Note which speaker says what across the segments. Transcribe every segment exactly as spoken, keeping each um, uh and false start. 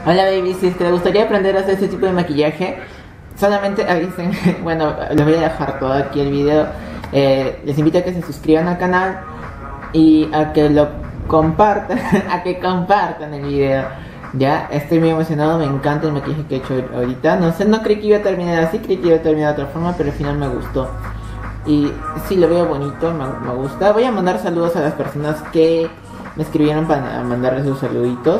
Speaker 1: Hola baby, si es que les gustaría aprender a hacer este tipo de maquillaje, solamente avisen. Bueno, les voy a dejar todo aquí el video. Eh, les invito a que se suscriban al canal y a que lo compartan, a que compartan el video. Ya, estoy muy emocionado, me encanta el maquillaje que he hecho ahorita. No sé, no creí que iba a terminar así, creí que iba a terminar de otra forma, pero al final me gustó. Y sí, lo veo bonito, me, me gusta. Voy a mandar saludos a las personas que me escribieron para mandarles sus saluditos.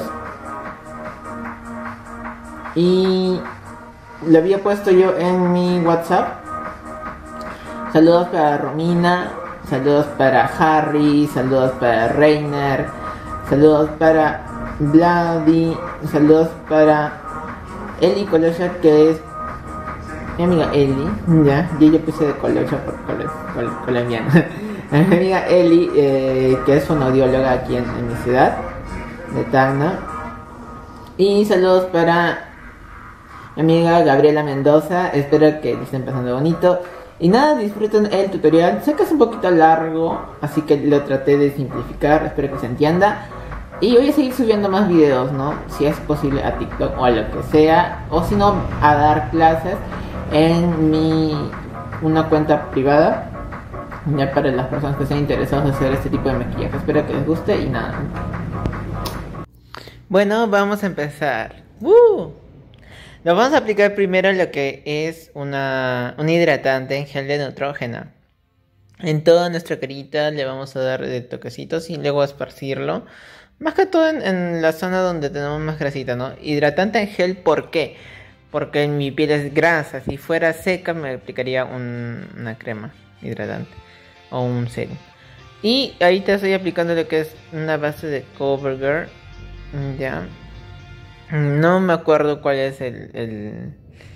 Speaker 1: Y lo había puesto yo en mi WhatsApp. Saludos para Romina, saludos para Harry, saludos para Reiner, saludos para Vladi, saludos para Eli Colosha, que es mi amiga Eli, ya, yo ya puse de Colosha por col col colombiana. Mi amiga Eli, eh, que es fonoaudióloga aquí en, en mi ciudad de Tacna. Y saludos para mi amiga Gabriela Mendoza, espero que lo estén pasando bonito. Y nada, disfruten el tutorial. Sé que es un poquito largo, así que lo traté de simplificar, espero que se entienda. Y voy a seguir subiendo más videos, ¿no? Si es posible a TikTok o a lo que sea. O si no, a dar clases en mi una cuenta privada, ya para las personas que estén interesadas en hacer este tipo de maquillaje. Espero que les guste y nada. Bueno, vamos a empezar. ¡Uh! Nos vamos a aplicar primero lo que es una, un hidratante en gel de Neutrogena. En toda nuestra carita le vamos a dar de toquecitos y luego a esparcirlo. Más que todo en, en la zona donde tenemos más grasita, ¿no? Hidratante en gel, ¿por qué? Porque en mi piel es grasa. Si fuera seca me aplicaría un, una crema hidratante o un serum. Y ahorita estoy aplicando lo que es una base de CoverGirl. Ya. No me acuerdo cuál es el, el,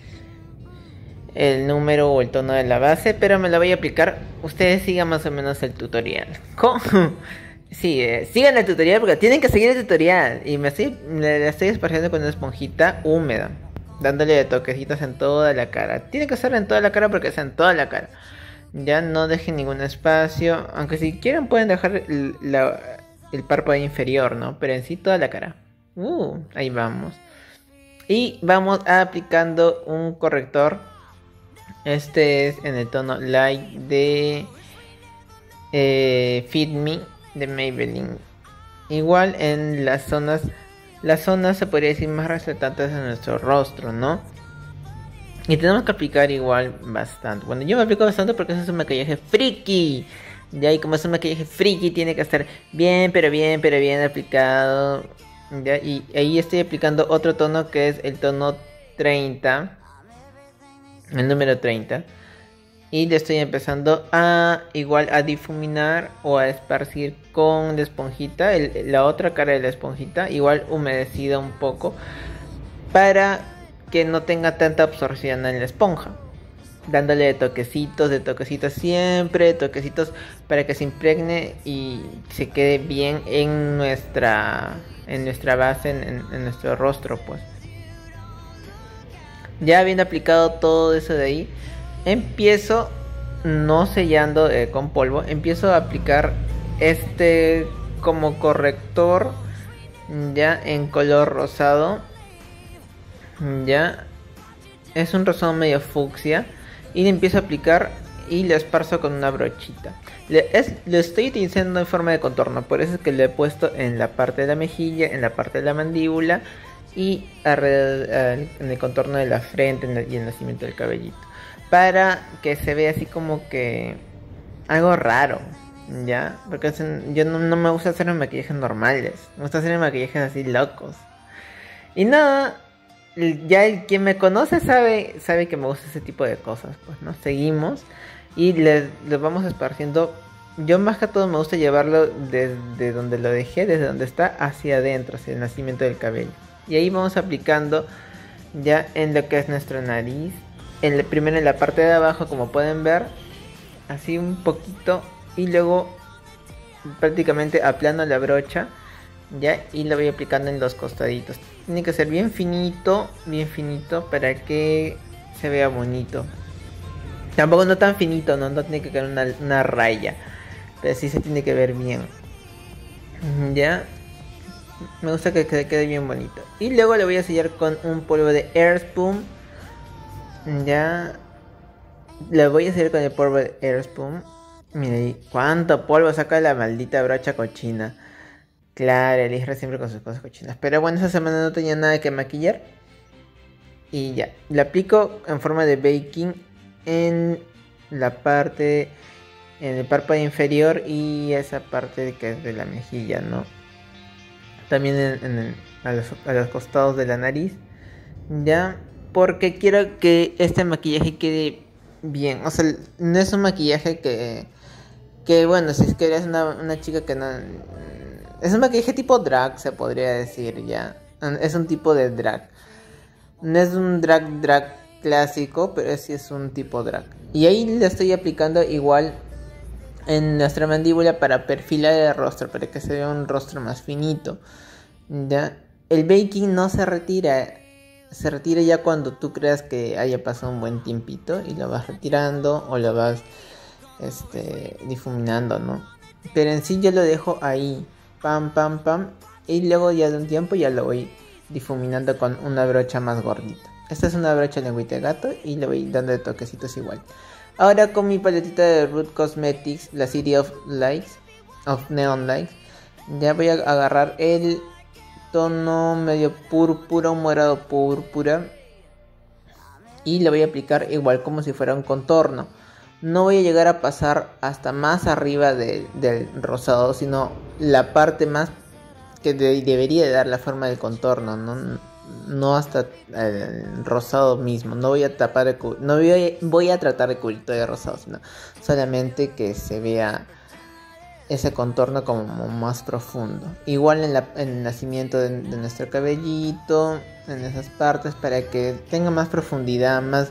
Speaker 1: el número o el tono de la base, pero me la voy a aplicar. Ustedes sigan más o menos el tutorial. ¿Cómo? Sí, eh, sigan el tutorial porque tienen que seguir el tutorial. Y me estoy, le estoy esparciendo con una esponjita húmeda, dándole toquecitos en toda la cara. Tiene que ser en toda la cara porque es en toda la cara. Ya no dejen ningún espacio. Aunque si quieren pueden dejar el, la, el párpado inferior, ¿no? Pero en sí toda la cara. Uh, ahí vamos. Y vamos aplicando un corrector. Este es en el tono light de eh, Fit Me de Maybelline. Igual en las zonas, las zonas se podría decir más resaltantes de nuestro rostro, ¿no? Y tenemos que aplicar igual bastante. Bueno, yo me aplico bastante porque eso es un maquillaje friki. Ya, y como es un maquillaje friki, tiene que estar bien, pero bien, pero bien aplicado. Ya, y ahí estoy aplicando otro tono que es el tono treinta, el número treinta, y le estoy empezando a igual a difuminar o a esparcir con la esponjita, el, la otra cara de la esponjita, igual humedecida un poco, para que no tenga tanta absorción en la esponja, dándole de toquecitos, de toquecitos siempre, toquecitos para que se impregne y se quede bien en nuestra en nuestra base, en, en, en nuestro rostro, pues. Ya habiendo aplicado todo eso de ahí, empiezo, no sellando eh, con polvo, empiezo a aplicar este como corrector, ya en color rosado. Ya es un rosado medio fucsia. Y le empiezo a aplicar y lo esparzo con una brochita. Le, es, lo estoy utilizando en forma de contorno, por eso es que lo he puesto en la parte de la mejilla, en la parte de la mandíbula y alrededor, uh, en el contorno de la frente en la, y el nacimiento del cabellito. Para que se vea así como que algo raro, ¿ya? Porque es en, yo no, no me gusta hacer maquillajes normales, me gusta hacer maquillajes así locos. Y nada. Ya el quien me conoce sabe sabe que me gusta ese tipo de cosas, pues, ¿no? Seguimos y les, les vamos esparciendo. Yo más que todo me gusta llevarlo desde donde lo dejé, desde donde está, hacia adentro, hacia el nacimiento del cabello. Y ahí vamos aplicando ya en lo que es nuestra nariz. En el, primero en la parte de abajo, como pueden ver, así un poquito. Y luego prácticamente aplano la brocha. Ya, y lo voy aplicando en los costaditos. Tiene que ser bien finito, bien finito para que se vea bonito. Tampoco no tan finito, no, no tiene que quedar una, una raya, pero sí se tiene que ver bien. Ya, Me gusta que quede, quede bien bonito. Y luego le voy a sellar con un polvo de Airspun. Ya. Le voy a sellar con el polvo de Airspun. Mira ahí, cuánto polvo saca la maldita brocha cochina. Claro, el Isra siempre con sus cosas cochinas. Pero bueno, esa semana no tenía nada que maquillar. Y ya, la aplico en forma de baking en la parte, en el párpado inferior y esa parte que es de la mejilla, ¿no? También en, en el, a, los, a los costados de la nariz, ya, porque quiero que este maquillaje quede bien. O sea, no es un maquillaje que, que bueno, si es que eres una, una chica que no... Es un maquillaje tipo drag, se podría decir, ya. Es un tipo de drag. No es un drag drag clásico, pero sí es un tipo drag. Y ahí le estoy aplicando igual en nuestra mandíbula para perfilar el rostro, para que se vea un rostro más finito. ¿Ya? El baking no se retira, se retira ya cuando tú creas que haya pasado un buen tiempito y lo vas retirando o lo vas este, difuminando, ¿no? Pero en sí yo lo dejo ahí, pam, pam, pam, y luego ya de un tiempo ya lo voy difuminando con una brocha más gordita. Esta es una brocha lengüita de gato y le voy dando de toquecitos igual. Ahora con mi paletita de Root Cosmetics, la City of Lights, of Neon Lights, ya voy a agarrar el tono medio púrpura, un morado púrpura, y le voy a aplicar igual como si fuera un contorno. No voy a llegar a pasar hasta más arriba de, del rosado, sino la parte más que de, debería de dar la forma del contorno, no, no hasta el rosado mismo. No voy a tapar el, no voy a, voy a tratar de cubrir todo el rosado, sino solamente que se vea ese contorno como más profundo. Igual en, la, en el nacimiento de, de nuestro cabellito, en esas partes, para que tenga más profundidad, más,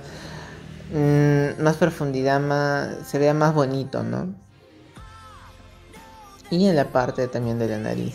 Speaker 1: mmm, más profundidad, más, se vea más bonito, ¿no? Y en la parte también de la nariz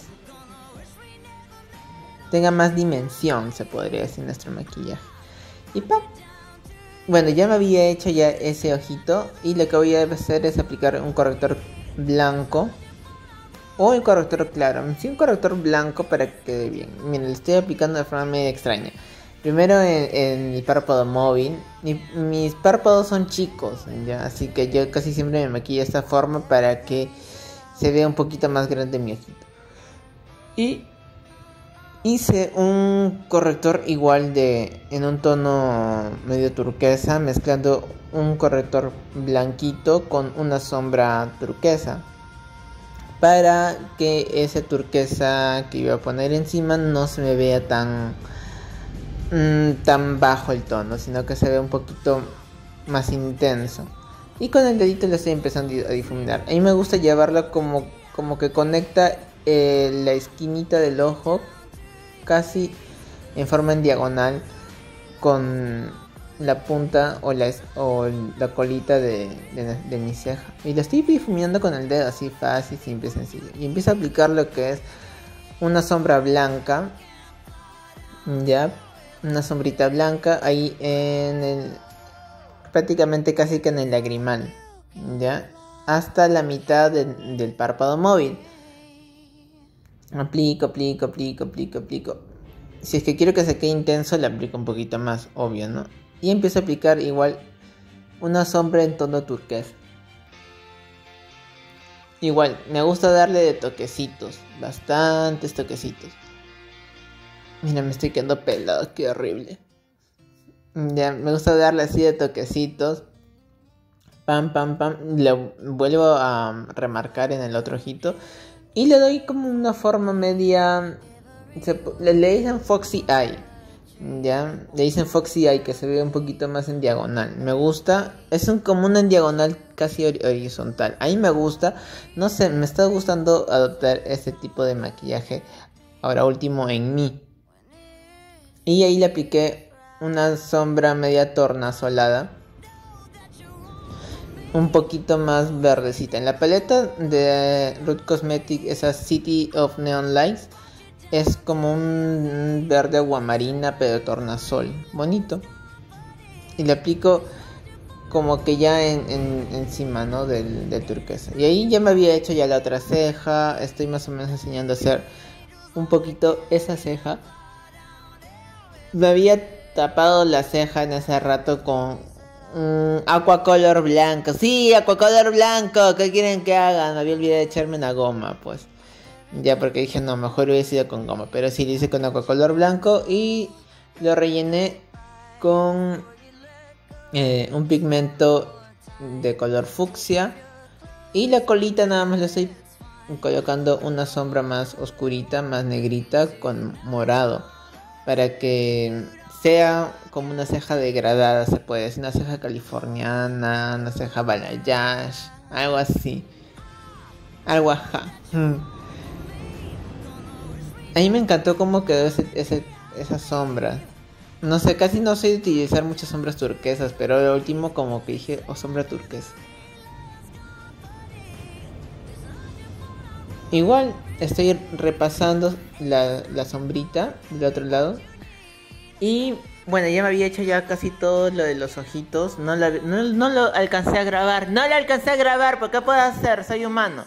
Speaker 1: tenga más dimensión, se podría decir, nuestro maquillaje. Y ¡pam! Bueno, ya me había hecho ya ese ojito, y lo que voy a hacer es aplicar un corrector blanco o el corrector claro. Sí, un corrector blanco para que quede bien. Miren, lo estoy aplicando de forma medio extraña. Primero en, en el párpado móvil. Mi, mis párpados son chicos, ¿ya? Así que yo casi siempre me maquillo de esta forma para que se vea un poquito más grande mi ojito. Y hice un corrector igual de en un tono medio turquesa, mezclando un corrector blanquito con una sombra turquesa, para que ese turquesa que iba a poner encima no se me vea tan mmm, tan bajo el tono, sino que se vea un poquito más intenso. Y con el dedito le estoy empezando a difuminar. A mí me gusta llevarlo como, como que conecta eh, la esquinita del ojo casi en forma en diagonal con la punta o la, o la colita de, de, de mi ceja. Y lo estoy difuminando con el dedo así fácil, simple, sencillo. Y empiezo a aplicar lo que es una sombra blanca. Ya, una sombrita blanca ahí en el... prácticamente casi que en el lagrimal. Ya, hasta la mitad de, del párpado móvil. Aplico, aplico, aplico, aplico, aplico. Si es que quiero que se quede intenso, le aplico un poquito más, obvio, ¿no? Y empiezo a aplicar igual una sombra en tono turquesa. Igual, me gusta darle de toquecitos, bastantes toquecitos. Mira, me estoy quedando pelado, qué horrible. Ya, me gusta darle así de toquecitos. Pam, pam, pam. Le vuelvo a remarcar en el otro ojito. Y le doy como una forma media... Se, le, le dicen Foxy Eye. Ya, le dicen Foxy Eye, que se ve un poquito más en diagonal. Me gusta. Es un, como una en diagonal casi horizontal. A mí me gusta. No sé, me está gustando adoptar este tipo de maquillaje ahora último en mí. Y ahí le apliqué una sombra media tornasolada, un poquito más verdecita. En la paleta de Root Cosmetics, esa City of Neon Lights, es como un verde aguamarina pero tornasol, bonito. Y le aplico como que ya en, en, encima, ¿no? Del, del turquesa. Y ahí ya me había hecho ya la otra ceja. Estoy más o menos enseñando a hacer un poquito esa ceja. Me había tapado la ceja en ese rato con um, aquacolor blanco. Sí, aquacolor blanco. ¿Qué quieren que haga? Me había olvidado de echarme una goma, pues. Ya, porque dije, no, mejor hubiese ido con goma. Pero sí, lo hice con aquacolor blanco y lo rellené con eh, un pigmento de color fucsia. Y la colita nada más le estoy colocando una sombra más oscurita, más negrita, con morado. Para que sea como una ceja degradada, se puede decir. Una ceja californiana, una ceja balayage, algo así. Algo ajá. A mí me encantó cómo quedó ese, ese, esa sombra. No sé, casi no sé utilizar muchas sombras turquesas, pero lo último como que dije, oh, sombra turquesa. Igual estoy repasando la, la sombrita del otro lado. Y bueno, ya me había hecho ya casi todo lo de los ojitos. No, la, no, no lo alcancé a grabar. No lo alcancé a grabar, ¿por qué puedo hacer? Soy humano.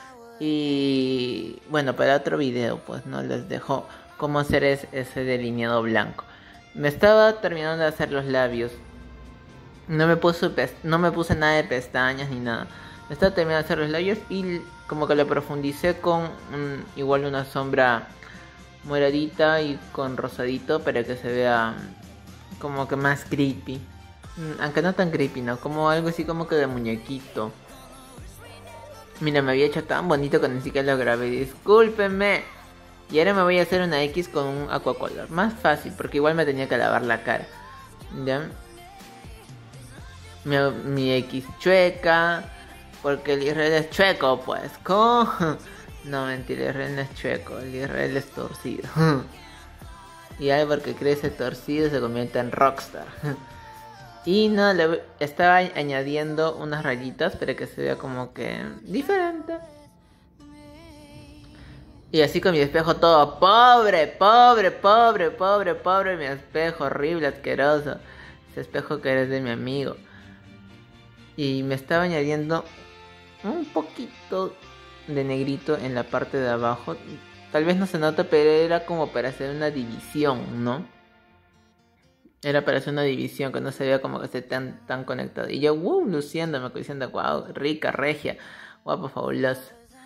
Speaker 1: Y bueno, para otro video pues no les dejo cómo hacer es, ese delineado blanco. Me estaba terminando de hacer los labios. No me puse, no me puse nada de pestañas ni nada. Me estaba terminando de hacer los labios y como que lo profundicé con un, igual una sombra moradita y con rosadito para que se vea como que más creepy. Aunque no tan creepy, ¿no? Como algo así como que de muñequito. Mira, me había hecho tan bonito que ni siquiera lo grabé. Discúlpenme. Y ahora me voy a hacer una X con un aquacolor. Más fácil, porque igual me tenía que lavar la cara. ¿Ya? Mi, mi X chueca. Porque el Israel es chueco, pues. ¿Cómo? No, mentira, el Israel no es chueco. El Israel es torcido. Y Álvaro que crece torcido se convierte en rockstar. Y no, le estaba añadiendo unas rayitas para que se vea como que diferente. Y así con mi espejo todo pobre, pobre, pobre, pobre, pobre. Mi espejo horrible, asqueroso. Ese espejo que eres de mi amigo. Y me estaba añadiendo un poquito de negrito en la parte de abajo. Tal vez no se nota, pero era como para hacer una división, ¿no? Era para hacer una división que no se vea como que esté tan, tan conectado. Y yo, wow, luciéndome, diciendo, wow, rica, regia, guapa, fabulosa.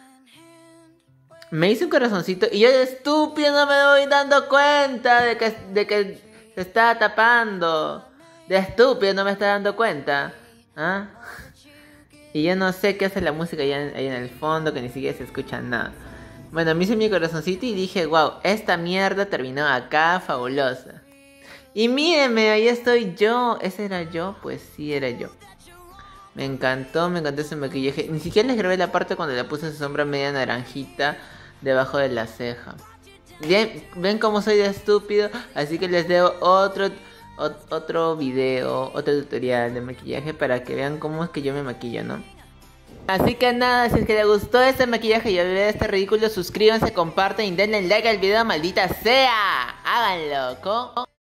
Speaker 1: Me hice un corazoncito y yo de estúpido no me voy dando cuenta de que, de que se está tapando. De estúpido no me está dando cuenta. ¿Ah? Y yo no sé qué hace la música ahí en, ahí en el fondo, que ni siquiera se escucha nada. Bueno, me hice mi corazoncito y dije, wow, esta mierda terminó acá, fabulosa. Y mírenme, ahí estoy yo. ¿Ese era yo? Pues sí, era yo. Me encantó, me encantó ese maquillaje. Ni siquiera les grabé la parte cuando le puse esa sombra media naranjita debajo de la ceja. Bien, ven cómo soy de estúpido. Así que les debo otro, otro video, otro tutorial de maquillaje para que vean cómo es que yo me maquillo, ¿no? Así que nada, si es que les gustó este maquillaje y ver este ridículo, suscríbanse, compartan y denle like al video, maldita sea. Háganlo, ¿co?